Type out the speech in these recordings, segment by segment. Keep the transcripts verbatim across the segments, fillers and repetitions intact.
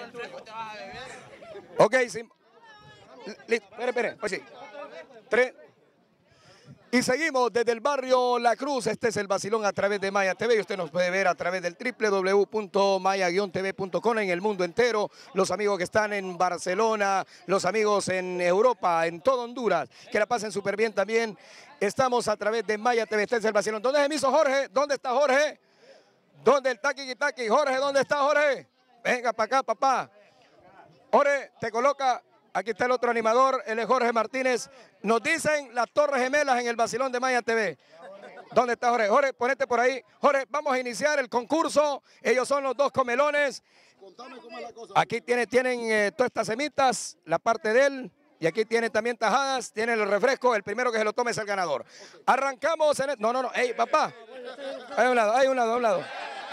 Ok, sí. Listo, espere, espere. Pues sí. Tres. Y seguimos desde el barrio La Cruz. Este es el vacilón a través de Maya T V. Y usted nos puede ver a través del doble u doble u doble u punto maya guion t v punto com en el mundo entero. Los amigos que están en Barcelona, los amigos en Europa, en todo Honduras, que la pasen súper bien también. Estamos a través de Maya T V. Este es el vacilón. ¿Dónde es mi hijo Jorge? ¿Dónde está Jorge? ¿Dónde el taqui taqui? Jorge, ¿dónde está Jorge? Venga para acá, papá. Jorge, te coloca. Aquí está el otro animador, él es Jorge Martínez. Nos dicen las Torres Gemelas en el vacilón de Maya T V. ¿Dónde está Jorge? Jorge, ponete por ahí. Jorge, vamos a iniciar el concurso. Ellos son los dos comelones. Aquí tiene, tienen eh, todas estas semitas, la parte de él. Y aquí tiene también tajadas, tiene el refresco. El primero que se lo tome es el ganador. Arrancamos en el... No, no, no. Ey, papá. Hay un lado, hay un lado, a un lado.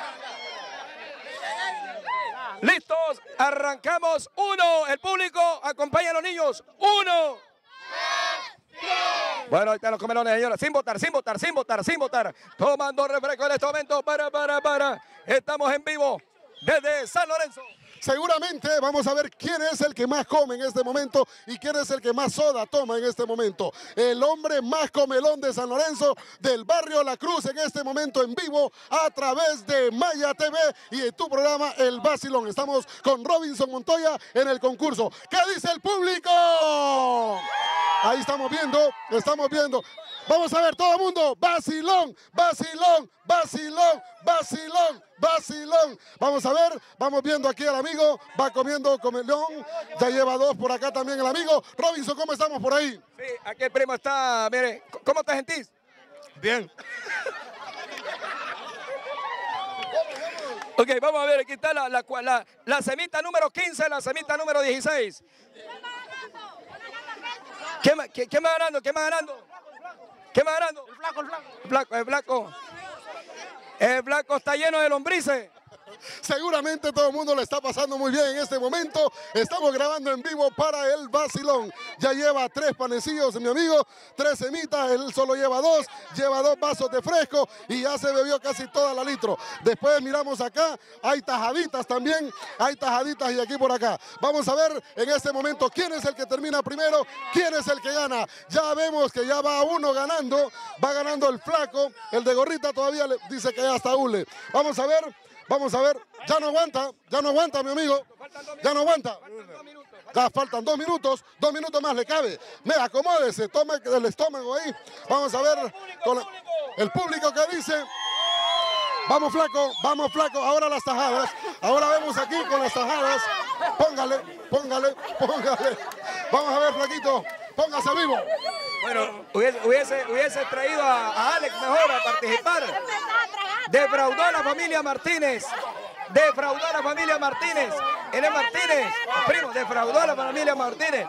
Listos, arrancamos. Uno, el público, acompaña a los niños. Uno. Bueno, ahí están los comelones, señores. Sin votar, sin votar, sin votar, sin votar. Tomando refresco en este momento. Para, para, para. Estamos en vivo desde San Lorenzo. Seguramente vamos a ver quién es el que más come en este momento y quién es el que más soda toma en este momento. El hombre más comelón de San Lorenzo, del barrio La Cruz, en este momento en vivo a través de Maya T V y en tu programa El Vacilón. Estamos con Robinson Montoya en el concurso. ¿Qué dice el público? Ahí estamos viendo, estamos viendo. Vamos a ver todo el mundo. Vacilón, vacilón, vacilón, vacilón, vacilón. Vamos a ver, vamos viendo aquí al amigo. Va comiendo comelón. Ya lleva dos por acá también el amigo. Robinson, ¿cómo estamos por ahí? Sí, aquí el primo está, mire. ¿Cómo te sentís? Bien. Ok, vamos a ver, aquí está la, la, la, la semita número quince, la semita número dieciséis. ¿Quién, quién, quién va ganando? ¿Quién va ganando? ¿Quién va ganando? El flaco, el flaco. El flaco, el flaco. El flaco está lleno de lombrices. Seguramente todo el mundo le está pasando muy bien en este momento. Estamos grabando en vivo para el vacilón. Ya lleva tres panecillos, mi amigo, tres semitas, él solo lleva dos, lleva dos vasos de fresco y ya se bebió casi toda la litro. Después miramos acá, hay tajaditas también, hay tajaditas y aquí por acá. Vamos a ver en este momento quién es el que termina primero, quién es el que gana. Ya vemos que ya va uno ganando, va ganando el flaco, el de gorrita todavía le dice que ya está hule. Vamos a ver. Vamos a ver, ya no aguanta, ya no aguanta, mi amigo, ya no aguanta. Ya faltan dos minutos, dos minutos más le cabe. Mira, acomódese, tome el estómago ahí. Vamos a ver con el público que dice. Vamos flaco, vamos flaco, ahora las tajadas. Ahora vemos aquí con las tajadas. Póngale, póngale, póngale. Vamos a ver, flaquito, póngase vivo. Bueno, hubiese, hubiese, hubiese traído a, a Alex mejor a participar. Defraudó a la familia Martínez. Defraudó a la familia Martínez. Él es Martínez. Primo, defraudó a la familia Martínez.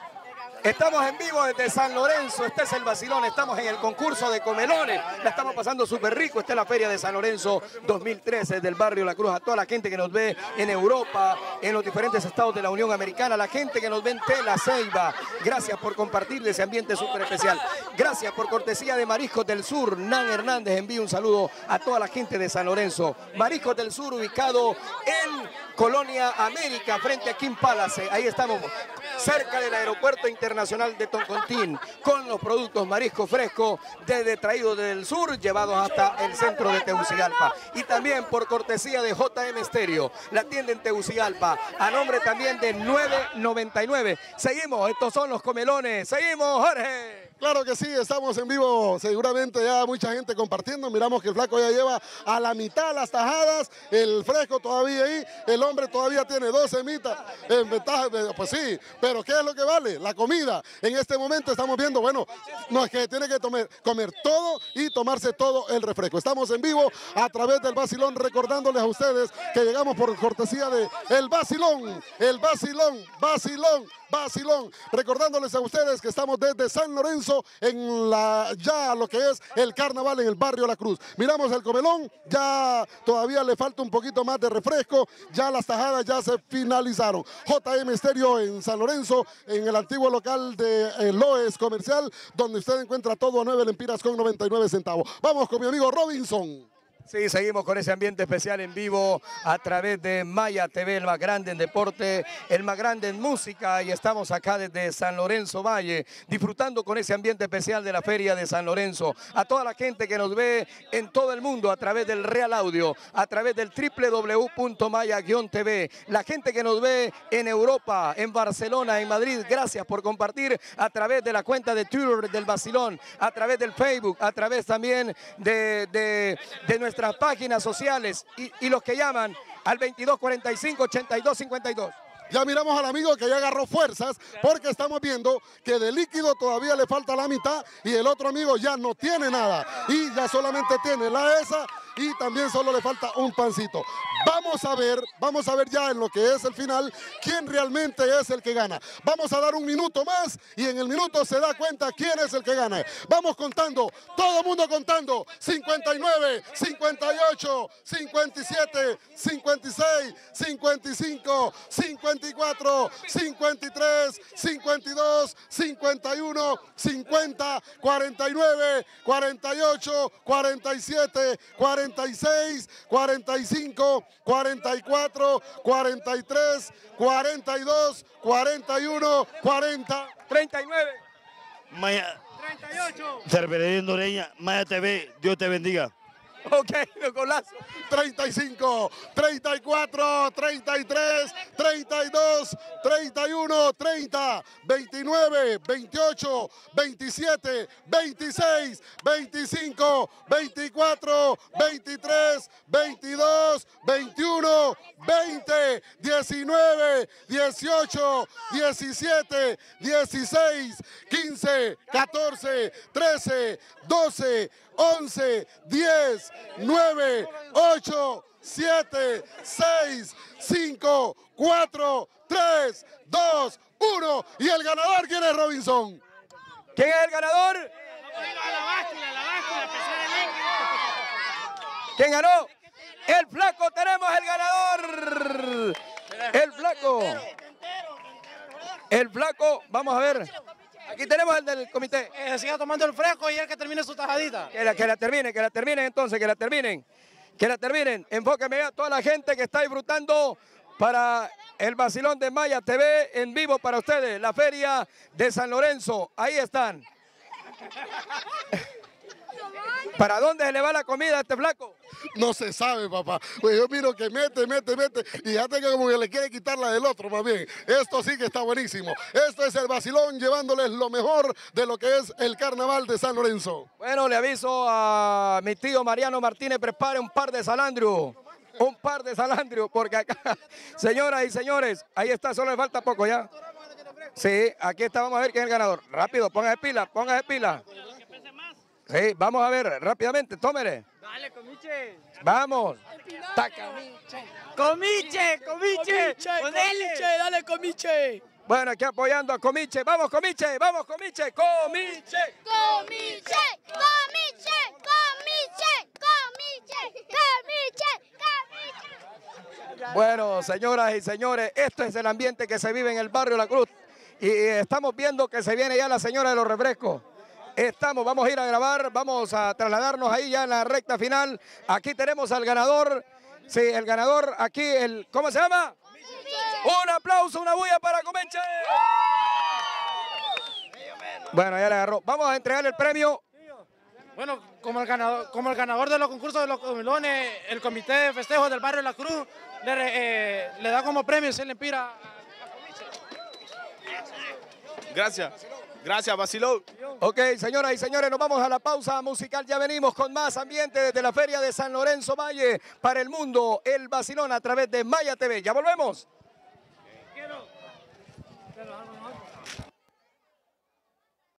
Estamos en vivo desde San Lorenzo. Este es el vacilón. Estamos en el concurso de comelones. La estamos pasando súper rico. Esta es la Feria de San Lorenzo dos mil trece del barrio La Cruz. A toda la gente que nos ve en Europa, en los diferentes estados de la Unión Americana, la gente que nos ve en Tela Ceiba. Gracias por compartir ese ambiente súper especial. Gracias por cortesía de Mariscos del Sur. Nan Hernández envía un saludo a toda la gente de San Lorenzo. Mariscos del Sur, ubicado en Colonia América, frente a King Palace. Ahí estamos, cerca del aeropuerto internacional de Toncontín, con los productos marisco fresco desde traídos del sur, llevados hasta el centro de Tegucigalpa. Y también por cortesía de J M Stereo, la tienda en Tegucigalpa, a nombre también de nueve noventa y nueve. Seguimos, estos son los comelones. Seguimos, Jorge. Claro que sí, estamos en vivo, seguramente ya mucha gente compartiendo. Miramos que el flaco ya lleva a la mitad las tajadas, el fresco todavía ahí, el hombre todavía tiene dos semitas en ventaja. Pues sí, pero ¿qué es lo que vale? La comida. En este momento estamos viendo, bueno, no es que tiene que comer, comer todo y tomarse todo el refresco. Estamos en vivo a través del vacilón, recordándoles a ustedes que llegamos por cortesía de el vacilón, el vacilón, vacilón, vacilón. Recordándoles a ustedes que estamos desde San Lorenzo en la ya lo que es el carnaval en el barrio La Cruz. Miramos el comelón, ya todavía le falta un poquito más de refresco, ya las tajadas ya se finalizaron. J M Stereo en San Lorenzo, en el antiguo local de eh, Loes Comercial, donde usted encuentra todo a nueve lempiras con noventa y nueve centavos. Vamos con mi amigo Robinson. Sí, seguimos con ese ambiente especial en vivo a través de Maya T V, el más grande en deporte, el más grande en música, y estamos acá desde San Lorenzo Valle, disfrutando con ese ambiente especial de la Feria de San Lorenzo. A toda la gente que nos ve en todo el mundo a través del Real Audio, a través del doble u doble u doble u punto maya guión T V, la gente que nos ve en Europa, en Barcelona, en Madrid, gracias por compartir a través de la cuenta de Twitter del Vacilón, a través del Facebook, a través también de, de, de nuestra nuestras páginas sociales y, y los que llaman al veintidós cuarenta y cinco, ochenta y dos cincuenta y dos. Ya miramos al amigo que ya agarró fuerzas porque estamos viendo que de líquido todavía le falta la mitad y el otro amigo ya no tiene nada y ya solamente tiene la esa y también solo le falta un pancito. Vamos a ver, vamos a ver ya en lo que es el final quién realmente es el que gana. Vamos a dar un minuto más y en el minuto se da cuenta quién es el que gana. Vamos contando, todo el mundo contando. cincuenta y nueve, cincuenta y ocho, cincuenta y siete, cincuenta y seis, cincuenta y cinco, cincuenta y cuatro, cincuenta y tres, cincuenta y dos, cincuenta y uno, cincuenta, cuarenta y nueve, cuarenta y ocho, cuarenta y siete, cuarenta y seis, cuarenta y cinco, cuarenta y cuatro, cuarenta y tres, cuarenta y dos, cuarenta y uno, cuarenta, treinta y nueve. Maya, treinta y ocho. Cerverería Noreña, Maya T V, Dios te bendiga. Ok, golazo. treinta y cinco, treinta y cuatro, treinta y tres, treinta y dos, treinta y uno, treinta, veintinueve, veintiocho, veintisiete, veintiséis, veinticinco, veinticuatro, veintitrés, veintidós, veintiuno, veinte, diecinueve, dieciocho, diecisiete, dieciséis, quince, catorce, trece, doce, once, diez, nueve, ocho, siete, seis, cinco, cuatro, tres, dos, uno. Y el ganador, ¿quién es, Robinson? ¿Quién es el ganador? ¿Quién ganó? El Flaco, tenemos el ganador. El Flaco. El Flaco, vamos a ver. Aquí tenemos el del comité. Eh, siga tomando el fresco y el que termine su tajadita. Que la, que la terminen, que la terminen entonces, que la terminen. Que la terminen. Enfóqueme a toda la gente que está disfrutando para el Vacilón de Maya T V en vivo para ustedes. La Feria de San Lorenzo. Ahí están. ¿Para dónde se le va la comida a este Flaco? No se sabe, papá. Pues yo miro que mete, mete, mete. Y ya tengo como que le quiere quitar la del otro, más bien. Esto sí que está buenísimo. Esto es el Vacilón llevándoles lo mejor de lo que es el carnaval de San Lorenzo. Bueno, le aviso a mi tío Mariano Martínez, prepare un par de salandrio. Un par de salandrio, porque acá, señoras y señores, ahí está, solo le falta poco ya. Sí, aquí está, vamos a ver quién es el ganador. Rápido, póngase pila, póngase pila. Sí, vamos a ver, rápidamente, tómele. Dale, comiche. Vamos. Taca. Comiche, comiche. Comiche, dale, comiche. Bueno, aquí apoyando a Comiche. Vamos, Comiche, vamos, Comiche, Comiche. Comiche, comiche, comiche, comiche, comiche, comiche. Bueno, señoras y señores, esto es el ambiente que se vive en el barrio La Cruz. Y estamos viendo que se viene ya la señora de los refrescos. Estamos, vamos a ir a grabar, vamos a trasladarnos ahí ya en la recta final. Aquí tenemos al ganador, sí, el ganador, aquí, el, ¿cómo se llama? Un aplauso, una bulla para Comiche. Bueno, ya le agarró. Vamos a entregar el premio. Bueno, como el ganador, como el ganador de los concursos de los comilones, el comité de festejos del barrio La Cruz le, eh, le da como premio se le empira a, a Comiche. Gracias. Gracias, Vacilón. Ok, señoras y señores, nos vamos a la pausa musical. Ya venimos con más ambiente desde la Feria de San Lorenzo Valle para el mundo, el Vacilón a través de Maya T V. Ya volvemos.